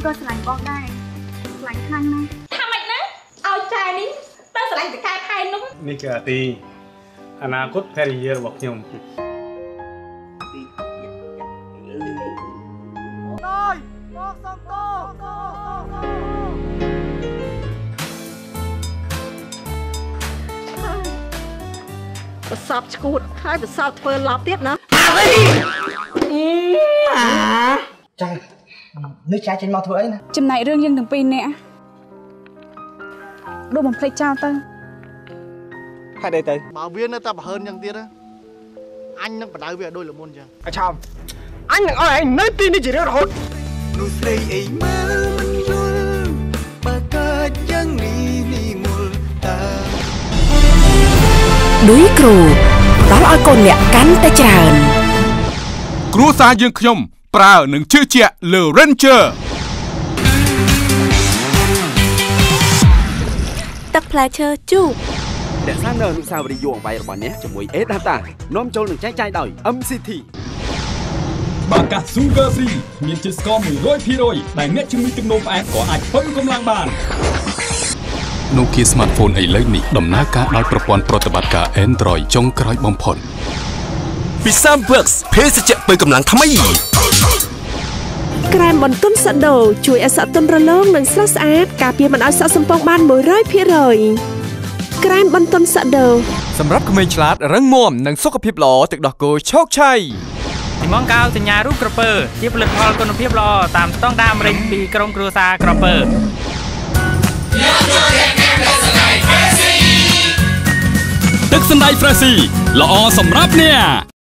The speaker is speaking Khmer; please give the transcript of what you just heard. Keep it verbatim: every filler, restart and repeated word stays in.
ก็สลายบอกได้สลายครั้งนะทำไมนะเอาใจนี้ตั้งสลายแต่กายภายนุ่มนี่คือตีอนาคตแพร่เยอะบอกยมประสอบชูดให้ประสอบเฟิร์นล็อบเตี้ยนะจังนึกใจจริงมาเถอะนะจำไหนเรื่องยังถึงปีเนี่ยดูมันเพลย์เจ้าเต้ให้ได้เต้บ่าวเวียนน่ะแต่บ่เฮินยังเตี้ยนะanhនឹងបដៅវាដូចលមុនចឹងអាឆោមអញនឹងឲ្យឯងនៅទីនេះជារៀងរហូតនោះស្រីអីមើលមិនយល់បើកើតយ៉ាងនេះនេះមុលតាឌុយគ្រូដល់ឲ្យកូនអ្នកកាន់តែច្រើនគ្រួសារយើងខ្ញុំប្រើនឹងជឿជាក់លើ Ranger ទឹកផ្លែឈើជូបអ្នកសាងនៅអនុស្សាវរីយ៍យូរអង្វែងរបស់អ្នកជាមួយ A Data នាំចូលនឹងចែកចាយដោយ M C T បាកា Sugar Free មានជាតិស្ករ មួយរយភាគរយ ដែលអ្នកជំងឺទឹកនោមផ្អែមក៏អាចពឹងកម្លាំងបាន Nokia Smartphone ឥឡូវនេះដំណើរការដោយប្រព័ន្ធប្រតិបត្តិការ Android ចុងក្រោយបំផុតពី Samworks ភេសជ្ជៈពើកម្លាំងថ្មីក្រែមបន្ទន់សាដូជួយឲ្យសក់ទន់រលោងនិងស្រស់ស្អាតការពារមិនឲ្យសក់សំពងបាន មួយរយភាគរយ ក្រែមបន្ទន់សាដូសម្រាប់ក្មេងឆ្លាតរឹងមាំនិងសុខភាពល្អទឹកដោះគោឈោកឆៃទីម៉ងកៅសញ្ញារូបក្រពើជាផលិតផលគុណភាពល្អតាមស្តង់ដារអាមេរិកពីក្រុមគ្រួសារក្រពើទឹកសណ្តែក Fresh ល្អសម្រាប់អ្នក